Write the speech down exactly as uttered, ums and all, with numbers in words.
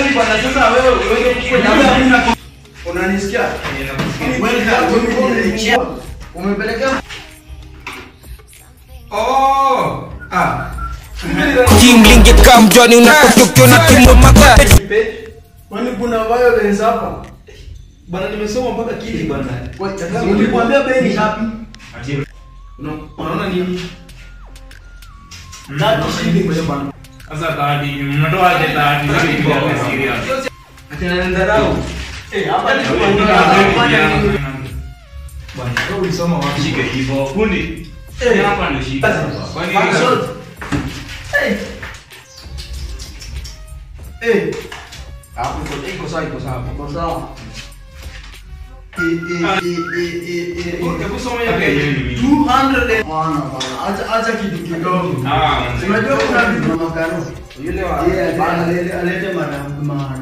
kazi bwana sasa wewe wewe kuna unanisikia? Wewe umepeleka oh ah Jingling get come Johnny unatokyo na timu maka. Kwani kuna violence hapa? Bwana nimesoma mpaka kili bwana. Nilikwambia bei ni ngapi? Unaona nini? Ndio shidi kwa bwana. Sasa tadi mnatoa aje tadi hivi kwa serious. Atena ndarau. Eh hapa ni bwana wewe ulisoma wapi? Shike hivyo fundi. Eh hapa ndio shida. Kwa nini? Eh. Eh. Hapo iko sawa iko sawa. Iko sawa. Eh eh eh eh eh. Kusoma yake yeye two hundred bwana bwana. Acha acha kitu kidogo. Ah, unajua kuna vitu makano. Yule wa bana alete mara mara